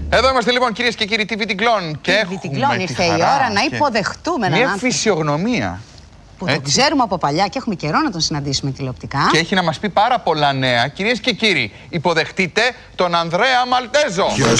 Εδώ είμαστε λοιπόν, κυρίες και κύριοι, TV Τιγκλών. Και έχουμε ήρθε η ώρα να υποδεχτούμε μια φυσιογνωμία που το ξέρουμε από παλιά και έχουμε καιρό να τον συναντήσουμε τηλεοπτικά. Και έχει να μας πει πάρα πολλά νέα. Κυρίες και κύριοι, υποδεχτείτε τον Ανδρέα Μαλτέζο. Ποιος,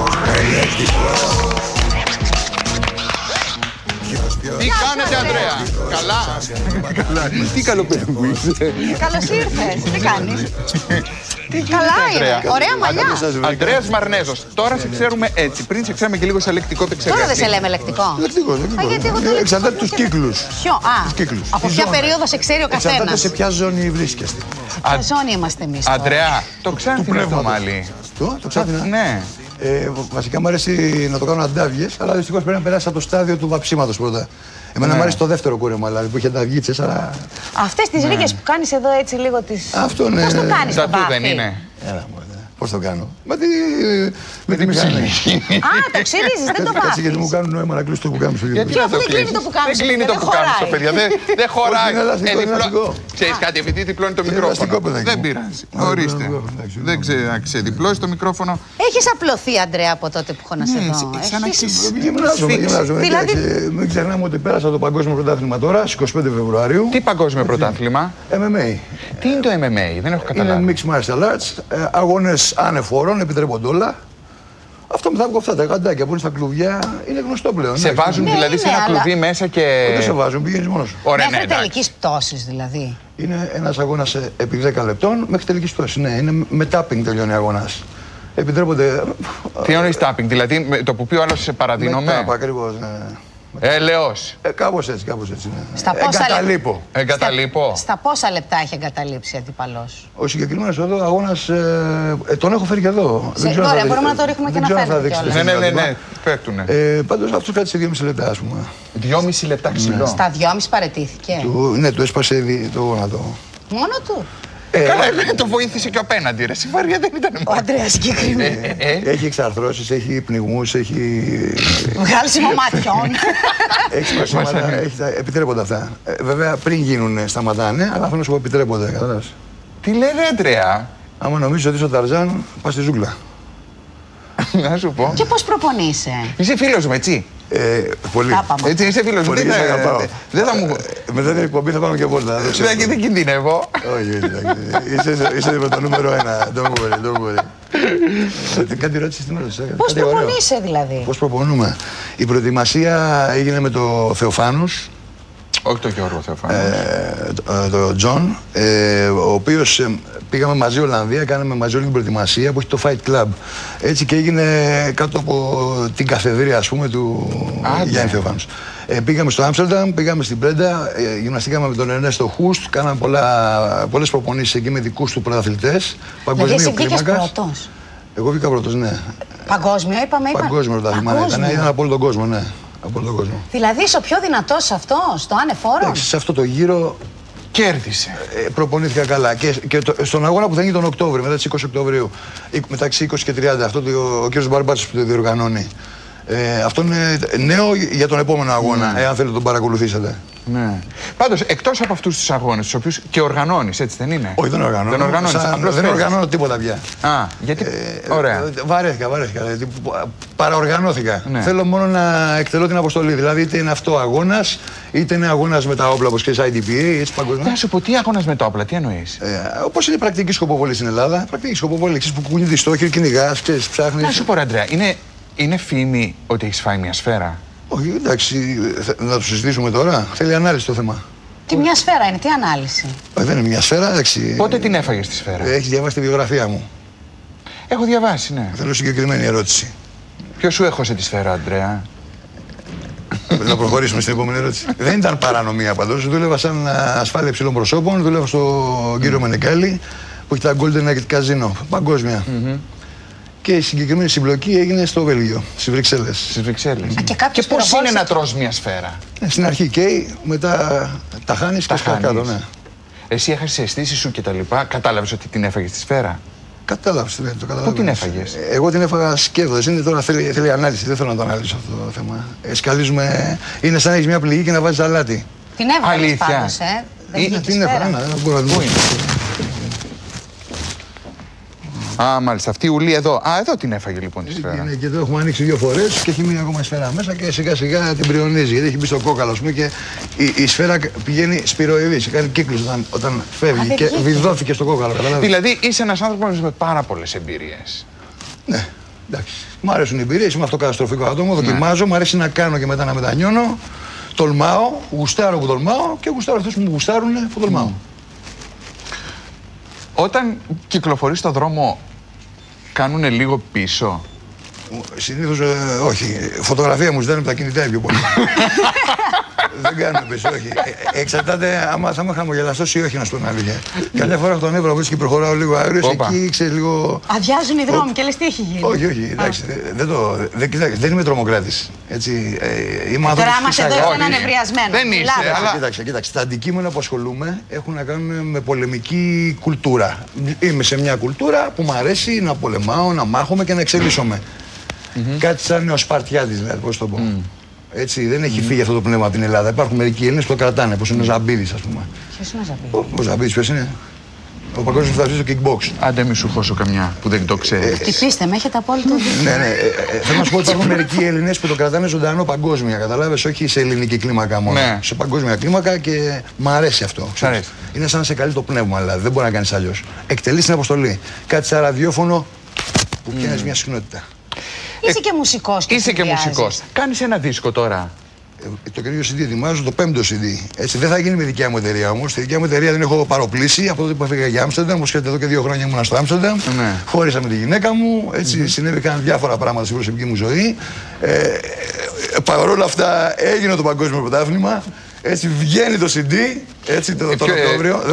Τι κάνετε, Ανδρέα? Καλά. Τι καλό παιδί που είσαι. Καλώς ήρθες. Τι κάνεις? Καλά είναι. Ωραία μαλλιά. Ανδρέας Μαρνέζος. Τώρα σε ξέρουμε έτσι. Πριν σε ξέρουμε και λίγο σε λεκτικό, δεν ξέρω. Τώρα δεν σε λέμε λεκτικό. Εξαρτάται τους κύκλους. Ποιο? Από ποια περίοδο σε ξέρει ο καθένας. Εξαρτάται σε ποια ζώνη βρίσκεστε. Σε ποια ζώνη είμαστε εμείς? Ανδρέα, το ξάνθινε το μάλι. Το ξάνθινα. Ναι. Βασικά μου αρέσει να το κάνω αντάβιες, αλλά δυστυχώς πρέπει να περάσει από το στάδιο του βαψίματος πρώτα. Εμένα μου αρέσει το δεύτερο κούρεμα, δηλαδή που έχει ανταβγίτσες, αλλά. Αυτές τις ρίγες που κάνεις εδώ έτσι λίγο τις. Αυτό ναι. Πώς το κάνεις το βάφι? δεν είναι. Πώς το κάνω? Με τη μηχανή. Το ξυρίζεις, δεν το βάφεις. Γιατί μου κάνουν νόημα να κλείσει το πουκάμισο. Γιατί δεν κλείνει το πουκάμισο? Δεν κλείνει το πουκάμισο, παιδιά. Δεν χωράει. Ξέρεις κάτι, επειδή διπλώνει το μικρόφωνο. Δεν πειράζει. Ορίστε. Δεν ξεδιπλώσει το μικρόφωνο. Έχεις απλωθεί, Ανδρέα, από τότε που έχω να σε δω. Γυμνάζομαι. Μην ξεχνάμε ότι πέρασα το παγκόσμιο πρωτάθλημα τώρα, στις 25 Φεβρουαρίου. Τι παγκόσμιο πρωτάθλημα? MMA. Τι είναι το MMA? Δεν έχω καταλάβει. Είναι mixed martial arts. Αγώνες άνεφορων, επιτρέπονται όλα. Αυτό μετά από αυτά τα γαντάκια που είναι στα κλουβιά είναι γνωστό πλέον. Σε βάζουν δηλαδή σε ένα κλουβί μέσα και. Δεν σε βάζουν, πηγαίνεις μόνος σου. Μέχρι τελικής πτώσης δηλαδή. Είναι ένας αγώνας επί 10 λεπτών μέχρι τελικής πτώσης. Ναι, είναι με tapping τελειώνει ο αγώνας. Επιτρέπονται. Τι εννοείς tapping, δηλαδή το που πει ο άλλος σε παραδίνομαι? Ακριβώς, ναι. Ελεός. Κάπως έτσι, ναι. Εγκαταλείπω. Στα πόσα λεπτά έχει εγκαταλείψει αντίπαλος? Ο συγκεκριμένος εδώ αγώνας τον έχω φέρει και εδώ. Ωραία, μπορούμε να το ρίχνουμε και να φέρουμε κιόλας. Ναι, παίκτουνε. Πάντως αυτός κάτσε 2,5 λεπτά, ας πούμε. 2,5 λεπτά ξυλό. Στα 2,5 παραιτήθηκε. Ναι, του έσπασε το γόνατο. Μόνο του? Καλά, το βοήθησε και απέναντι, ρε. Σιβάρια δεν ήταν μόνο. Ο Ανδρέας συγκεκριμένα. Έχει εξαρθρώσεις, έχει πνιγμούς, έχει. Βγάλσιμο ματιών. Έχει σπασίματα, επιτρέπονται αυτά. Βέβαια πριν γίνουν σταματάνε, αλλά θέλω να σου πω επιτρέπονται. Κατάλαβες. Τι λένε, Ανδρέα? Άμα νομίζεις ότι είσαι ο Ταρζάν, πας στη ζούγκλα. Να σου πω. Και πώς προπονείσαι? Είσαι φίλος μου, έτσι? Πολύ. Έτσι, είσαι φίλος μου. Δεν θα μου. Μετά την εκπομπή θα πάμε και βόλτα. Δεν κινδυνεύω. Όχι, είσαι με το νούμερο 1. Don't worry. Κάτι ρώτησες στην ώρα. Πώς προπονείσαι δηλαδή? Πώς προπονούμε? Η προετοιμασία έγινε με το Θεοφάνους. Όχι το Γιώργο Θεοφάνους. Το Τζον, ο οποίος πήγαμε μαζί Ολλανδία, κάναμε μαζί όλη την προετοιμασία που έχει το Fight Club. Έτσι και έγινε κάτω από την καθεδρία, ας πούμε, του Γιάννη Θεοφάνους. Πήγαμε στο Άμστερνταμ, πήγαμε στην Πρέντα, γυμναστήκαμε με τον Ερνέστο Χούστ, κάναμε πολλές προπονήσεις εκεί με δικούς του πρωταθλητές. Παγκοσμίου κλίμακας. Εγώ βγήκα πρώτος, ναι. Παγκόσμιο είπαμε? Παγκόσμιο πρωτάθλημα, ήταν από όλο τον κόσμο, ναι. Από όλο τον κόσμο. Δηλαδή είσαι ο πιο δυνατός σε αυτό, στο άνεφόρο? Σε αυτό το γύρο κέρδισε. Προπονήθηκα καλά. Και στον αγώνα που θα γίνει τον Οκτώβριο, μετά τις 20 Οκτωβρίου, μεταξύ 20 και 30, αυτό ο κ. Μπαρμπάτσος που το διοργανώνει. Αυτό είναι νέο για τον επόμενο αγώνα, εάν θέλετε να τον παρακολουθήσετε. Ναι. Πάντως, εκτός από αυτούς τους αγώνες, τους οποίους και οργανώνεις, έτσι δεν είναι? Όχι, δεν οργανώνω. Δεν οργανώνω τίποτα πια. Γιατί. Ωραία. Βαρέθηκα. Παραοργανώθηκα. Ναι. Θέλω μόνο να εκτελώ την αποστολή. Δηλαδή, είτε είναι αυτό αγώνας, είτε είναι αγώνας με τα όπλα, όπως και IDPA, έτσι παγκοσμίως. Να σου πω, τι αγώνας με τα όπλα, τι εννοείς? Όπως είναι η πρακτική σκοποβολή στην Ελλάδα. Πρακτική σκοποβολή, ξέρεις που κουνεί τη στόχη, κυνηγάς, ψάχνεις. Να σου πω, Ανδρέα, είναι φήμη ότι έχεις φάει μια σφαίρα? Όχι, εντάξει, να το συζητήσουμε τώρα. Θέλει ανάλυση το θέμα. Τι μια σφαίρα είναι, τι ανάλυση? Δεν είναι μια σφαίρα, εντάξει. Πότε την έφαγες τη σφαίρα? Έχεις διαβάσει τη βιογραφία μου? Έχω διαβάσει, ναι. Θέλω συγκεκριμένη ερώτηση. Ποιος σου έχωσε τη σφαίρα, Ανδρέα? Να προχωρήσουμε στην επόμενη ερώτηση. Δεν ήταν παρανομία παντός. Δούλευα σαν ασφάλεια υψηλών προσώπων. Δούλευα στον κύριο Μενεκάλη που έχει τα Golden Nugget Casino παγκόσμια. Και η συγκεκριμένη συμπλοκή έγινε στο Βέλγιο, στις Βρυξέλλες. Στις Βρυξέλλες. Και πώς είναι να τρως μια σφαίρα? Στην αρχή καίει, μετά τα χάνεις και στα κάτω, ναι. Εσύ έχασες τις αισθήσεις σου και τα λοιπά, κατάλαβες ότι την έφαγες τη σφαίρα? Κατάλαβες, ναι, το καταλάβεις. Πού την έφαγες? Εγώ την έφαγα σκέφτοντας. Είναι τώρα θέλει ανάλυση, δεν θέλω να το αναλύσω αυτό το θέμα. Σκαλίζουμε, είναι σαν να έχεις μια πληγή και να βάζεις αλάτι. Την έβγαλες πάντως, Την έφαγα, δεν μπορώ να την πω. Α, μάλιστα. Αυτή η ουλή εδώ. Α, εδώ την έφαγε λοιπόν τη σφαίρα. Και εδώ έχουμε ανοίξει 2 φορές και έχει μείνει ακόμα σφαίρα μέσα και σιγά σιγά την πριονίζει. Γιατί έχει μπει στο κόκαλο, ας πούμε, και η σφαίρα πηγαίνει σπυροειδή. Κάνει κύκλους όταν φεύγει και βιδώθηκε στο κόκαλο. Δηλαδή είσαι ένας άνθρωπος με πάρα πολλές εμπειρίες. Ναι, εντάξει. Μου αρέσουν οι εμπειρίες, είμαι αυτοκαταστροφικό άτομο, δοκιμάζω, μου αρέσει να κάνω και μετά να μετανιώνω. Τολμάω, γουστάρω που τολμάω και γουστάρω αυτούς που μου γουστάρουν που τολμάω. Όταν κυκλοφορείς στον δρόμο, κάνουνε λίγο πίσω? Συνήθως όχι. Φωτογραφία μου ζητάνε από τα κινητά πιο πολύ. Δεν κάνουν πίσω, όχι. Εξαρτάται άμα θα είμαι χαμογελαστός ή όχι, να σου πω την αλήθεια. Καμιά φορά έχω τον νεύρο που και προχωράω λίγο αέριος, εκεί ξέρεις λίγο. Αδειάζουν οι δρόμοι και λες τι έχει γίνει. Όχι, όχι, εντάξει. Δεν είμαι τρομοκράτης. Είμαι άνθρωπος. Τώρα είμαστε εδώ στον ανεβριασμένο. Δεν είσαι. Κοίταξε, τα αντικείμενα που ασχολούμαι έχουν να κάνουν με πολεμική κουλτούρα. Είμαι σε μια κουλτούρα που μου αρέσει να πολεμάω, να μάχομαι και να εξελίσσομαι. Κάτι σαν νεοσπαρτιάτης, δηλαδή, πώς το πω. Έτσι, δεν έχει φύγει αυτό το πνεύμα από την Ελλάδα. Υπάρχουν μερικοί Έλληνες που το κρατάνε, όπως είναι ο Ζαμπίδης, ας πούμε. Ποιος είναι ο Ζαμπίδης? Ο Ζαμπίδης, ποιος είναι? Ο παγκόσμιος πρωταθλητής στο kickbox. Άντε μη σου χώσω καμιά που δεν το ξέρεις. Χτυπήστε με, έχετε απόλυτο δίκιο. Ναι. Θέλω να σου πω ότι υπάρχουν μερικοί Έλληνες που το κρατάνε ζωντανό παγκόσμια. Καταλάβες, όχι σε ελληνική κλίμακα μόνο. Ναι. Σε παγκόσμια κλίμακα και μ' αρέσει αυτό. Είναι σαν να σε καλεί το πνεύμα, δηλαδή. Δεν μπορεί να κάνεις αλλιώς. Εκτελείς την αποστολή. Κάτι σαν ραδιόφωνο που πιάνεις μια συχνότητα. Είσαι και μουσικός. Είσαι και μουσικός. Κάνεις ένα δίσκο τώρα. Το καινούριο CD ετοιμάζω, το 5ο CD. Έτσι, δεν θα γίνει με δικιά μου εταιρεία όμως. Στη δικιά μου εταιρεία δεν έχω παροπλήσει από τότε που έφυγα για Άμστερνταμ. Όπως ξέρετε, εδώ και 2 χρόνια ήμουν στο Άμστερνταμ. Ναι. Χώρισα με τη γυναίκα μου. Έτσι, συνέβηκαν διάφορα πράγματα στην προσωπική μου ζωή. Παρ' όλα αυτά έγινε το παγκόσμιο πρωτάθλημα. Έτσι βγαίνει το CD, έτσι τον Οκτώβριο.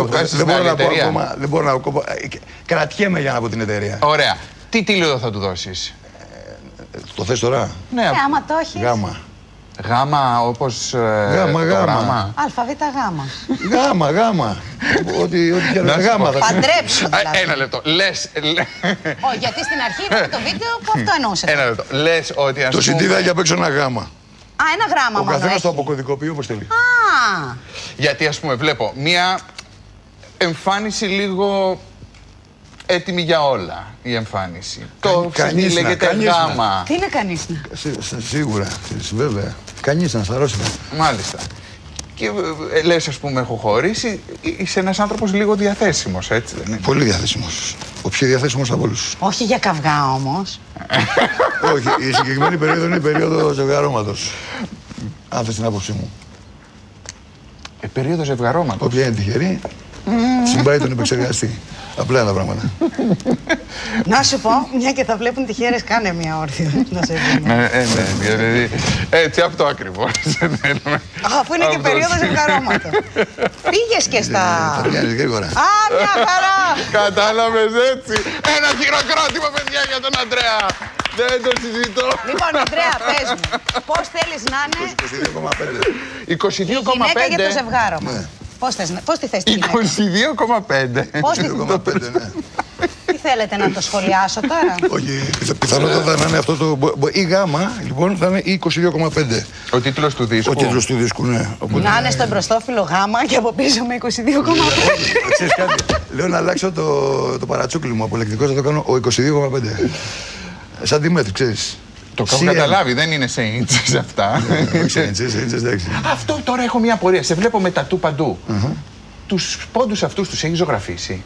Δεν μπορώ να πω. Κρατιέμαι για να πω την εταιρεία. Ωραία. Τι τίτλο θα του δώσεις? Το θες τώρα? Ναι, άμα το έχεις. Γάμα. Γάμα όπως γάμα. Αλφαβήτα γάμα. Γάμα. Ό,τι γάμα θα Παντρέψου δηλαδή. Ένα λεπτό. Λες... γιατί στην αρχή είπαμε το βίντεο που αυτό εννοούσε. Ένα λεπτό. Λες ότι ας πούμε... Το CD θα έχει απ' έξω ένα γάμα. Α, ένα γράμμα μόνο. Ο καθένας το αποκωδικοποιεί όπως θέλει. Α. Γιατί ας πούμε βλέπω μία εμφάνιση λίγο έτοιμη για όλα η εμφάνιση. Το CD λέγεται γάμα. Τι είναι κανείς να? Σίγουρα, βέβαια. Κανείς να, σαρώσιμα. Μάλιστα. Και λες, ας πούμε, έχω χωρίσει, είσαι ένας άνθρωπος λίγο διαθέσιμος, έτσι δεν είναι? Πολύ διαθέσιμος. Ο πιο διαθέσιμος από όλους. Όχι για καυγά όμως. Όχι, η συγκεκριμένη περίοδο είναι η περίοδο ζευγαρώματος. Αν θες την άποψή μου. Περίοδο ζευγαρώματος. Όποια είναι τυχερή, συμπάει τον επεξεργαστή. Απλά τα πράγματα. Να σου πω, μια και θα βλέπουν τυχαίρες, κάνε μια όρθια. Να σε δούμε. Ναι, έτσι αυτό ακριβώς. Αφού είναι και περίοδος ζευγαρώματος. Πήγες και στα... Θα πιάνεις γρήγορα. Α, μια χαρά! Κατάλαβες έτσι. Ένα χειροκρότημα, παιδιά, για τον Αντρέα. Δεν το συζητώ. Λοιπόν, Αντρέα, πες μου, πώς θέλεις να είναι 22,5. η γυναίκα για το ζευγάρωμα? Πώς τη θες τη γυναίκα? 22,5. Πώς τη... 22,5, ναι. Τι θέλετε να το σχολιάσω τώρα? Όχι, πιθανότατα να είναι αυτό το... Η γάμα, λοιπόν, θα είναι 22,5. Ο τίτλος του δίσκου. Ο τίτλος του δίσκου, ναι. Να είναι στο μπροστόφυλλο γάμα και από πίσω με 22,5. Ξέρεις κάτι, λέω να αλλάξω το παρατσούκλι μου, από λεκτικός θα το κάνω ο 22,5. Σαν τη μέτρη, ξέρεις. Το έχω καταλάβει, δεν είναι σε ίντσες αυτά. Σε ίντσες, εντάξει. Αυτό τώρα έχω μια απορία. Σε βλέπω με τατού παντού. Τους πόντους αυτούς τους έχεις ζωγραφίσει?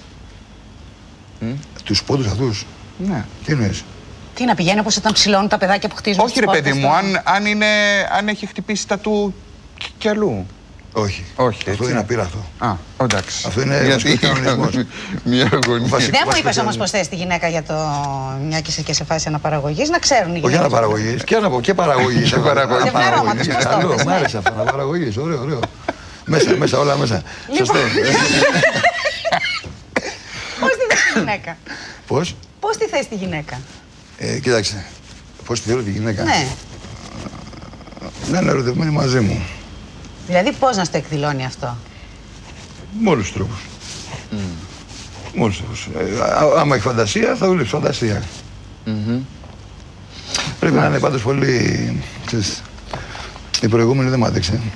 Τους πόντους αυτούς? Ναι. Τι εννοείς? Τι να πηγαίνει όπως όταν ψηλώνουν τα παιδάκια που χτίζουν? Όχι ρε παιδί μου, αν έχει χτυπήσει τατού κι αλλού. Όχι. Όχι, αυτό είναι απείραχτο. Α, εντάξει. Αυτό είναι βασικός κανονισμός. Μια αγωνία. Δεν μου είπες όμως πως θες τη γυναίκα για το... μια και σε φάση αναπαραγωγής, να ξέρουν οι γυναίκες. Όχι αναπαραγωγής, και παραγωγής. Ζευγαρώματος, πώς το είπες. Μ' άρεσε αυτό, αναπαραγωγής, ωραίο. Μέσα, όλα μέσα. Σωστό. Πώς τη θες τη γυναίκα? Πώς? Πώς τη θες τη γυναίκα? Κοίταξε, πώς τη θέλω τη γυναίκα? Ναι. Να είναι ερωτευμένη μαζί μου. Δηλαδή πώς να στο εκδηλώνει αυτό? Με όλους τους τρόπους. Με όλους τους τρόπους. Άμα έχει φαντασία, θα δουλεύει φαντασία. Πρέπει να είναι πάντως πολύ... Ξέρεις, η προηγούμενη δεν μ' άντεξε. Τι έκανες και δεν σ' άντεξε? Πρέπει να έχει τουρμπίνα η επόμενη, ξέρω εγώ τι να σου πω. Πρέπει να είναι πάντως πολύ... Ξέρεις, η προηγούμενη δεν μ' άντεξε. Η προηγούμενη δεν μ' άντεξε. Τι έκανες και δεν σ' άντεξε? Τι έκανες και δεν σ' άντεξε?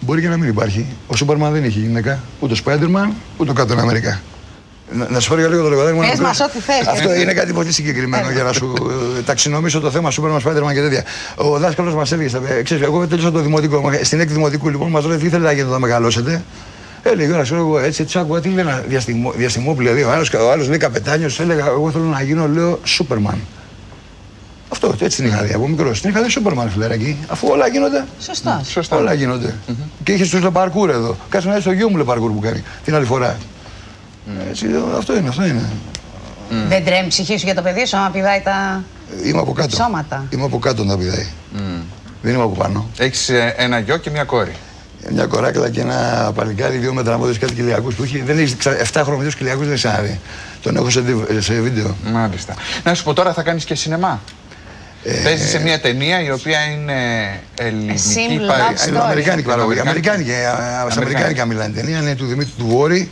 Μπορεί και να μην υπάρχει. Ο Σούπερμαν δεν είχε γυναίκα. Ούτε ο Spider-Man, ούτε ο Captain America. Να σου πω για λίγο το λογοτάκι μου. Πες μας ό,τι θες. Αυτό είναι κάτι πολύ συγκεκριμένο για να σου ταξινομήσω το θέμα Σούπερμαν, Spider-Man και τέτοια. Ο δάσκαλος μας έλεγε, ξέρεις, εγώ τέλειωσα το δημοτικό. Στην έκτη δημοτικού λοιπόν μας λέει τι θέλετε να γίνετε όταν μεγαλώσετε. Έλεγε ώρα, εγώ έτσι άκουγα τι λέει ένα διαστημόπλαιο. Δηλαδή, ο άλλος λέει καπετάνιος, έλεγα εγώ θέλω να γίνω, λέω Σούπερμαν. Αυτό έτσι την είχα δει από μικρός. Την είχα δει Σούπερμαν φιλεράκι, αφού όλα γίνονται. Σωστά. Όλα γίνονται. Και είχε στο παρκούρ εδώ. Κάτσε να δει το γιο μου παρκούρ που κάνει την άλλη φορά. Έτσι, αυτό είναι. Δεν τρέμει η ψυχή σου για το παιδί σου, άμα πηδάει τα είμαι από κάτω. σώματα. Είμαι από κάτω να πηδάει. Δεν είμαι από πάνω. Έχεις ένα γιο και μια κόρη. Μια κοράκλα και ένα παλικάρι, 2 μετραμόδες, κάτι κοιλιακούς που είχε. Δεν έχει 7 χρονικούς κοιλιακούς, δεν ξαναδεί. Τον έχω σε βίντεο. Μάλιστα. Να σου πω τώρα, θα κάνεις και σινεμά. Παίζει σε μια ταινία η οποία είναι ελληνική παραγωγή. Αμερικάνικη παραγωγή. Αμερικάνικα μιλάνε ταινία. Είναι του Δημήτρη του Βόρη.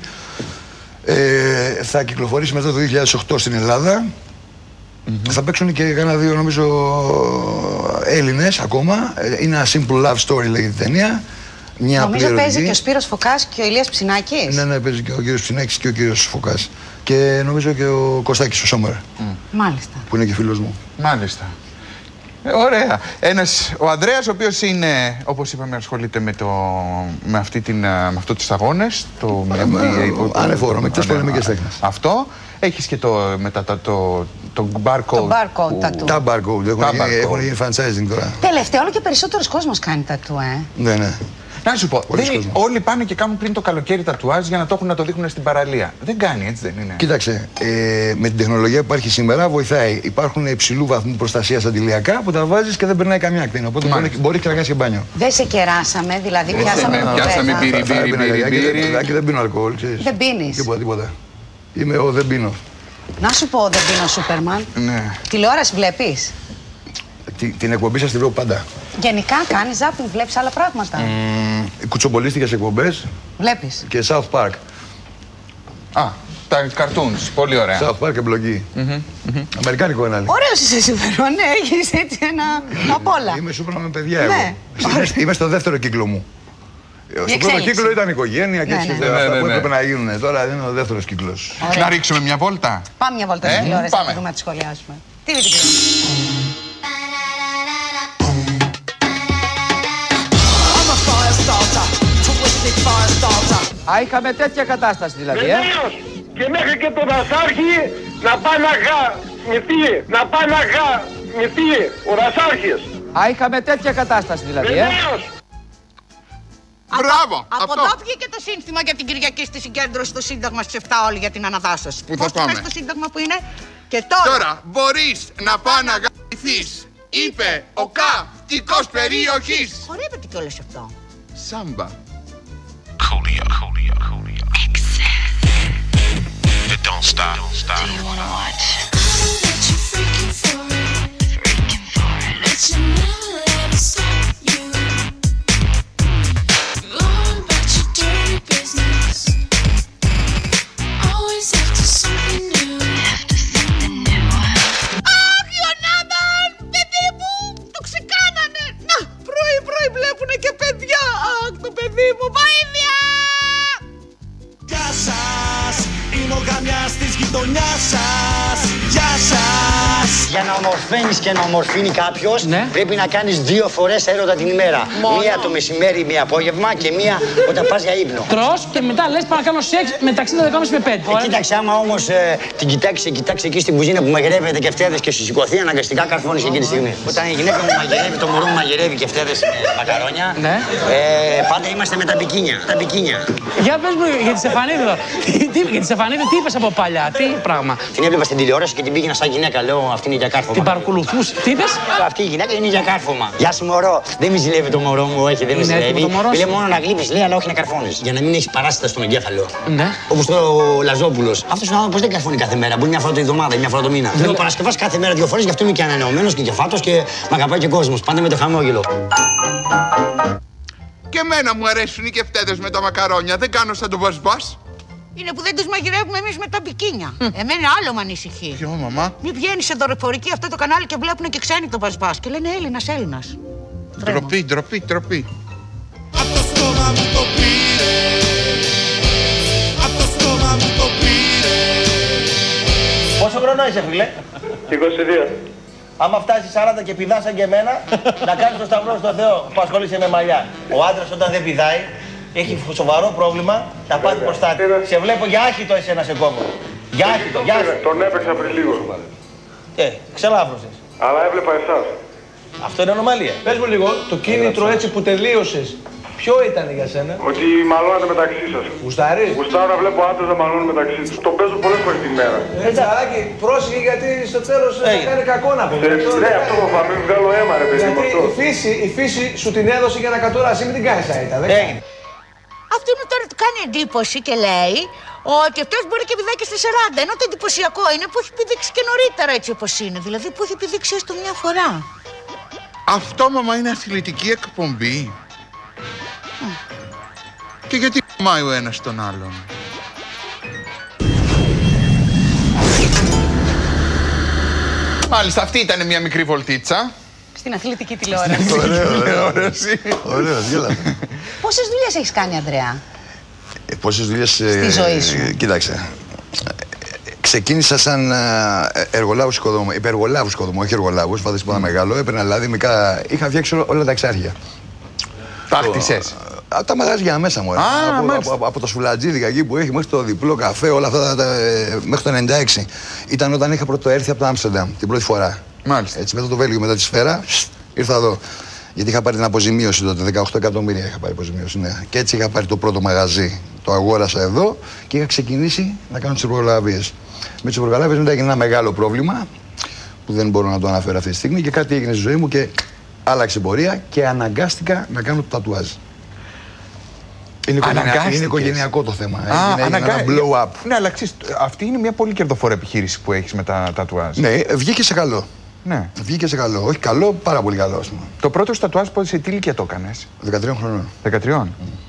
Θα κυκλοφορήσει μετά το 2008 στην Ελλάδα. Θα παίξουν και κάνα 2 νομίζω Έλληνες ακόμα. Είναι ένα simple love story λέγεται η ταινία. Νομίζω παίζει και ο Σπύρος Φωκάς και ο Ηλίας Ψινάκης. Ναι, παίζει και ο κύριος Ψινάκης και ο κύριος Φωκάς. Και νομίζω και ο Κωστάκης ο Σόμερ. Μάλιστα. Που είναι και φίλος μου. Μάλιστα. Ωραία. Ο Ανδρέας, ο οποίος είναι, όπως είπαμε, ασχολείται με αυτό τους αγώνες. Ανεφόρο, με τις πολεμικές τέχνες. Αυτό. Έχεις και το barcode. Τα barcode. Έχουν γίνει franchising τώρα. Τελευταία, όλο και περισσότερος κόσμος κάνει τατού, Ναι. Να σου πω, όλοι πάνε και κάνουν πριν το καλοκαίρι τατουάζ για να το έχουν να το δείχνουν στην παραλία. Δεν κάνει, έτσι δεν είναι? Κοίταξε, με την τεχνολογία που υπάρχει σήμερα βοηθάει. Υπάρχουν υψηλού βαθμού προστασίας αντιλιακά που τα βάζεις και δεν περνάει καμιά ακτίνα. Οπότε μπορεί και να κάνεις και μπάνιο. Δεν σε κεράσαμε, δηλαδή πιάσαμε μπύρι. Δεν πίνω αλκοόλ, ξέρεις. Δεν πίνεις? Τίποτα. Είμαι ο δεν πίνω. Να σου πω, δεν πίνω Σούπερμαν. Ναι. Τηλεόραση βλέπεις? Την εκπομπή σας τη βλέπω πάντα. Γενικά κάνεις ζάπινγκ, βλέπεις άλλα πράγματα? Κουτσομπολίστικες εκπομπές. Βλέπεις? Και South Park. Τα cartoons, πολύ ωραία. South Park και μπλογγί. Αμερικάνικο είναι. Ωραίος είσαι Σούπερμαν, ναι, έχεις έτσι ένα απ' όλα. Είμαι Σούπερμαν με παιδιά εγώ. Είμαι στο δεύτερο κύκλο μου. Στο πρώτο κύκλο ήταν οικογένεια και έτσι αυτά που έπρεπε να γίνουν. Τώρα είναι ο δεύτερος κύκλος. Να ρίξουμε μια βόλτα. Πάμε μια βόλτα στην τηλεόραση να δούμε να τη σχολιάσουμε. Τι είναι Είχαμε τέτοια κατάσταση δηλαδή, Βεβαίως. Και μέχρι και το Δασάρχη να πάει να γαμηθεί, ο Δασάρχης. Είχαμε τέτοια κατάσταση δηλαδή, Βεβαίως. Μπράβο! Από εδώ βγήκε το σύνθημα για την Κυριακή στη συγκέντρωση στο Σύνταγμα στις 7 όλοι για την αναδάσωση. Πού θα πάμε? Το Σύνταγμα που είναι και Τώρα μπορείς να πας να γαμηθείς, είπε ο καυτικός περιοχής. χορεύεται κιόλας αυτό. Σάμπα. Coolio. It don't stop. Do you wanna watch? Let you freaking for it. Let you never let it stop you. Going about your dirty business. Always after something new. Αχ, Ιωνάδαν, παιδί μου, το ξεκάνανε. Να, πρωί βλέπουνε και παιδιά. Αχ, το παιδί μου, βοήθεια! Γεια σας, είμαι ο γαμιάς της γειτονιάς σας. Γεια σας. Για να ομορφαίνεις και να ομορφύνει κάποιος, ναι, πρέπει να κάνεις 2 φορές έρωτα την ημέρα. Μία το μεσημέρι, μία απόγευμα και μία όταν πας για ύπνο. Τρως και μετά λες πάω να κάνω σεξ μεταξύ των 12.30 με 5. Κοίταξε, άμα όμως την κοιτάξει εκεί στην κουζίνα που μαγειρεύεται και φτέδες και σου σηκωθεί, αναγκαστικά καρφώνεις εκείνη τη στιγμή. Όταν η γυναίκα μου μαγειρεύει, το μωρό μου μαγειρεύει και φτέδες μακαρόνια, ναι, πάντα είμαστε με τα μπικίνια. Για πες μου για τη Στεφανίδου. Για τη Στεφανίδου τι είπες από παλιά, τι πράγμα? Την έβλεπα στην τηλεόραση και την πήγαινα σαν γυναίκα, λέω αυτή είναι για κάρφωμα. Την παρακολουθούσε, τι είπες? Αυτή η γυναίκα είναι για κάρφωμα. Γεια σου μωρό, δεν με ζηλεύει το μωρό μου, όχι δεν με ζηλεύει. Λέει μόνο να γλύπεις, λέει, αλλά όχι να καρφώνεις. Για να μην έχεις παράστατα στον εγκέφαλο. Ναι. Όπως τώρα ο Λαζόπουλος. Αυτός ο άνθρωπος δεν καρφώνει κάθε μέρα. Μπορεί μια φορά την εβδομάδα ή μια φορά το μήνα. Λέω Παρασκευάς κάθε μέρα 2 φορές, γι' αυτό είμαι και ανανεωμένος και κεφάτος και μ' αγαπάει και κόσμος. Πάντα με το χαμόγελο. Και εμένα μου αρέσουν οι κεφτέδες με τα μακαρόνια. Δεν κάνω σαν τον Μπασμπάς. Είναι που δεν τους μαγειρεύουμε εμείς με τα μπικίνια. Εμένα άλλο με ανησυχεί. Ποιο, μαμά? Μην βγαίνει σε δορυφορική αυτό το κανάλι και βλέπουν και ξένοι το Μπασμπάς και λένε Έλληνας. Ντροπή. Αυτός στόμα μου το πήρε. Απ' το στόμα μου το πήρε. Πόσο χρόνο είσαι, φίλε? 22. Άμα φτάσει 40 και πηδάς σαν και εμένα, να κάνεις το σταυρό στο Θεό που ασχολείσαι με μαλλιά. Ο άντρας όταν δεν πηδάει, έχει σοβαρό πρόβλημα, θα πάρει προστάτη. Σε βλέπω για άχητο εσένα σε κόβω. Για άχητο, για άχητο. Τον έπαιξα πριν λίγο. Ξελάφρωσες. Αλλά έβλεπα εσάς. Αυτό είναι ανομαλία. Πες μου λίγο, το κίνητρο έτσι που τελείωσες, ποιο ήταν για σένα? Ότι μαλώνατε μεταξύ σας. Γουστάρεις? Γουστάρω να βλέπω άντρες να μαλώνουν μεταξύ τους. Το παίζω πολλές φορές τη μέρα. Τσαράκι, πρόσεχε γιατί στο τέλος θα κάνει κακό να πω. Ναι, αυτό το θα μην βγάλω αίμα ρε παιδί μου αυτό. Η φύση σου την έδωσε για να κατουράσει, μην την κάνεις αήτα. Αυτό είναι τώρα του κάνει εντύπωση και λέει ότι αυτός μπορεί και πηδάει και στα 40. Ενώ το εντυπωσιακό είναι που έχει πηδήξει και νωρίτερα έτσι όπως είναι. Δηλαδή που έχει πηδήξει έστω μια φορά. Αυτό, μαμά, είναι αθλητική εκπομπή. Και γιατί μάει ο ένας τον άλλον? Μάλιστα, αυτή ήταν μια μικρή βολτίτσα. Στην αθλητική τηλεόραση. Ωραίο, γέλατε. Πόσες δουλειές έχεις κάνει, Ανδρέα? Πόσες δουλειές... Στη ζωή σου. Κοίταξε. Ξεκίνησα σαν εργολάβος οικοδόμου, υπεργολάβος οικοδόμου, όχι εργολάβος, φαντάζεσαι που ήταν μεγάλο, έπαιρνα δηλαδή μικρά, είχα φτιάξει όλα τα εξάρχεια. Τα χτίσες? Τα μαγαζιά μέσα μου. Από το σουλατζίδικα εκεί που έχει μέχρι το διπλό καφέ, όλα αυτά μέχρι το 96. Ήταν όταν είχα πρώτο έρθει από το Άμστερνταμ την πρώτη φορά. Μάλιστα. Έτσι, μετά το Βέλγιο, μετά τη Σφαίρα, ήρθα εδώ. Γιατί είχα πάρει την αποζημίωση τότε, 18 εκατομμύρια είχα πάρει αποζημίωση. Ναι. Και έτσι είχα πάρει το πρώτο μαγαζί. Το αγόρασα εδώ και είχα ξεκινήσει να κάνω τις υπεργολαβίες. Με τις υπεργολαβίες μετά έγινε ένα μεγάλο πρόβλημα που δεν μπορώ να το αναφέρω αυτή τη στιγμή και κάτι έγινε στη ζωή μου και άλλαξε πορεία και αναγκάστηκα να κάνω το τατουάζ. Είναι οικογενειακό το θέμα. Έγινε ένα blow up. Ναι, αλλά ξέρεις, αυτή είναι μια πολύ κερδοφόρα επιχείρηση που έχεις με τα τατουάζ. Ναι, βγήκε σε καλό. Ναι. Βγήκε σε καλό. Όχι καλό, πάρα πολύ καλό, ας πούμε. Το πρώτο σου τατουάζ σε τι ηλικία το έκανες? 13 χρονών. 13.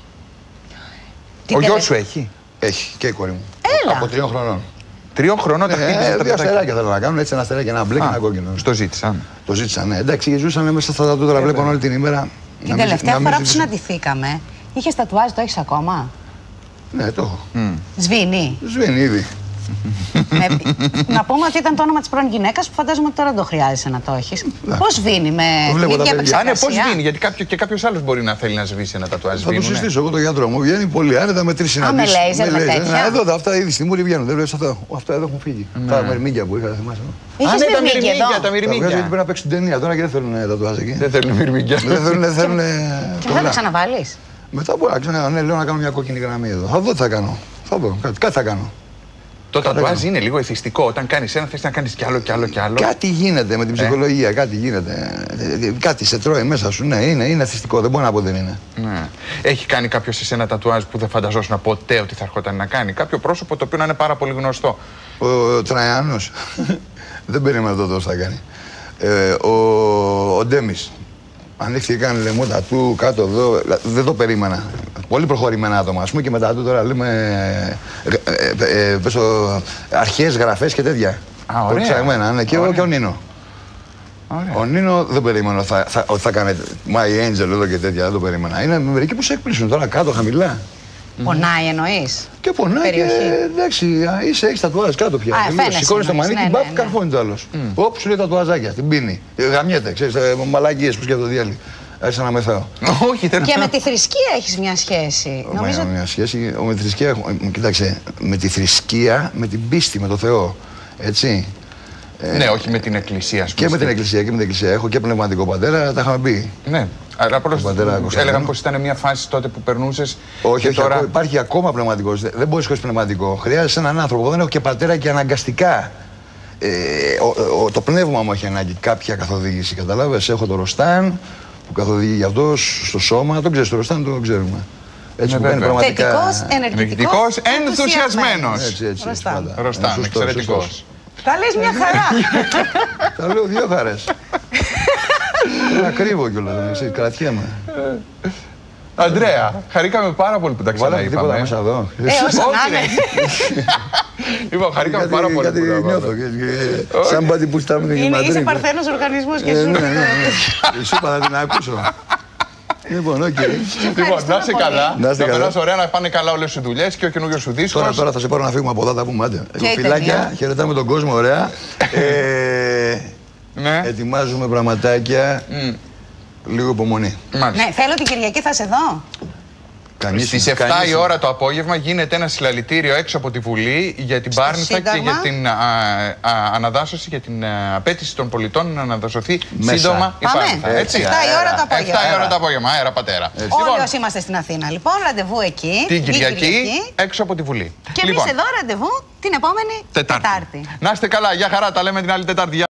Ο γιος σου έχει? Έχει και η κόρη μου. Έλα. Από 3 χρονών. 3 χρονών τα χτύπησαν. 2 αστεράκια θέλω να κάνουν, έτσι ένα αστεράκι, ένα μπλε και ένα κόκκινο. Το ζήτησαν. Το ζήτησαν, ναι. Εντάξει, ζούσαν μέσα στα τατού, τώρα βλέπουν όλη την ημέρα. Την τελευταία φορά που συναντηθήκαμε, είχες τατουάζ, το έχεις ακόμα? Ναι, το έχω. Σβήνει. Σβήνει ήδη. Να πούμε ότι ήταν το όνομα της πρώην γυναίκας που φαντάζομαι ότι τώρα δεν το χρειάζεσαι να το έχεις. Πώς σβήνει, με την ίδια επεξεργασία? Ναι, πώς σβήνει, γιατί κάποιος άλλος μπορεί να θέλει να σβήσει ένα τατουάζ. Θα το συστήσω εγώ το γιατρό μου. Βγαίνει πολύ άνετα με 3 συναντήσεις. Με λέιζερ, με τέτοια. Εδώ, αυτά ήδη στη μούρη βγαίνουν. Δεν βλέπεις αυτό. Αυτά εδώ έχουν φύγει. Τα μυρμήγκια που είχα, δεν θυμάσαι. Είχες μυρμήγκια εδώ? Τα μυρμήγκια. Γιατί πρέπει να παίξουν ταινία τώρα και δεν θέλουν τατουάζ εκεί. Δεν θέλουν μυρμήγκια. Δεν θέλουν. Και μετά το ξαναβάλεις? Μετά μπορώ λέω να κάνω μια κόκκινη γραμμή εδώ. Θα δω τι θα κάνω. Θα δω. Κάτι θα κάνω. Το τατουάζ είναι λίγο εθιστικό. Όταν κάνεις ένα, θες να κάνεις κι άλλο κι άλλο κι άλλο. Κάτι γίνεται με την ψυχολογία, κάτι γίνεται. Κάτι σε τρώει μέσα σου. Ναι, είναι εθιστικό. Δεν μπορώ να πω δεν είναι. Ναι. Έχει κάνει κάποιος σε ένα τατουάζ που δεν φανταζόσουν ποτέ ότι θα ερχόταν να κάνει? Κάποιο πρόσωπο το οποίο να είναι πάρα πολύ γνωστό? Ο Τραϊάνος. Δεν περίμενα το τόσο θα κάνει. Ο Ντέμις. Ανοίχθηκε, έκανε λαιμό τατού κάτω εδώ. Δεν το περίμενα. Πολύ προχωρημένα άτομα, ας πούμε, και μετά του τώρα λέμε αρχαίες γραφές και τέτοια. Ωραία. Ψαγμένα, ναι. Και ο Νίνο. Ωραία. Ο Νίνο δεν περίμενα ότι θα κάνει My Angel εδώ και τέτοια, δεν το περίμενα. Είναι μερικοί που σε έκπλησουν τώρα κάτω, χαμηλά. Πονάει εννοείς? Και πονάει και εντάξει, έχεις τατουάζ κάτω πια. Σηκώνεις το μανίκι, μπαφ, καρφώνει το άλλος. Όπου σου λέει τατουαζάκια, την πίνει. Γαμιέται, ξέρεις, μαλακίες που σκέφτεται το διάλειμμα. Άρχισα να μεθάω. Όχι, δεν. Και με τη θρησκεία έχεις μια σχέση? Νομίζω... Μια σχέση. Με τη θρησκεία, κοίταξε, με τη θρησκεία, με την πίστη, με το Θεό. Έτσι. Ναι, όχι με την εκκλησία, ας πούμε. Και με την εκκλησία, Έχω και πνευματικό πατέρα, τα είχαμε πει. Ναι. Αλλά έλεγαν πως ήταν μια φάση τότε που περνούσες. Όχι, όχι, τώρα... υπάρχει ακόμα πνευματικός. Δεν μπορείς χωρίς πνευματικό. Χρειάζεσαι έναν άνθρωπο. Δεν έχω και πατέρα και αναγκαστικά. Το πνεύμα μου έχει ανάγκη κάποια καθοδήγηση. Καταλάβες, έχω το Ροστάν που καθοδηγεί για αυτός στο σώμα. Τον ξέρεις, το Ροστάν το ξέρουμε. Έτσι που κάνει πραγματικά. Θετικός, ενεργητικός, ενθουσιασμένος. Έτσι. Ροστάν, εξαιρετικός. Τα λες μια χαρά. Τα λέω 2 χαρές. Είναι ακρίβο κιόλας, κρατιέμαι. Αντρέα, χαρήκαμε πάρα πολύ που τα ξαναείπαμε. Βάλαμε τίποτα μέσα εδώ. Όσο να είναι. Λοιπόν, χαρήκαμε πάρα πολύ που τα νιώθω. Σαν πάτη που στάμουν και Είσαι παρθένος οργανισμός και σου. Ναι. Σου είπα να την ακούσω. Λοιπόν, οκ. Λοιπόν, να είσαι καλά. Να είστε Να καλά. περάσει ωραία, να πάνε καλά όλες οι δουλειές και ο καινούργιος σου δίσκος. Τώρα θα σε πάρω να φύγουμε από εδώ, τα πούμε. Άντε. Και η Φιλάκια, ταινία. χαιρετάμε τον κόσμο, ωραία. Ναι. Ετοιμάζουμε πραγματάκια. Λίγο υπομονή. Μάλιστα. Ναι, θέλω την Κυριακή, θα σε δω. Στις 7 η ώρα το απόγευμα γίνεται ένα συλλαλητήριο έξω από τη Βουλή για την Πάρνηθα και Σύνταγμα. για την αναδάσωση, για την απέτηση των πολιτών να αναδασωθεί Μέσα. σύντομα η Πάμε. Πάρνηθα. Έτσι. 7 η ώρα το απόγευμα. 7 η ώρα το απόγευμα, αέρα πατέρα. Όλοι όσοι είμαστε στην Αθήνα, λοιπόν, ραντεβού εκεί. Την Κυριακή έξω από τη Βουλή. Και εμείς εδώ ραντεβού την επόμενη Τετάρτη. Να είστε καλά, για χαρά, τα λέμε την άλλη Τετάρτη.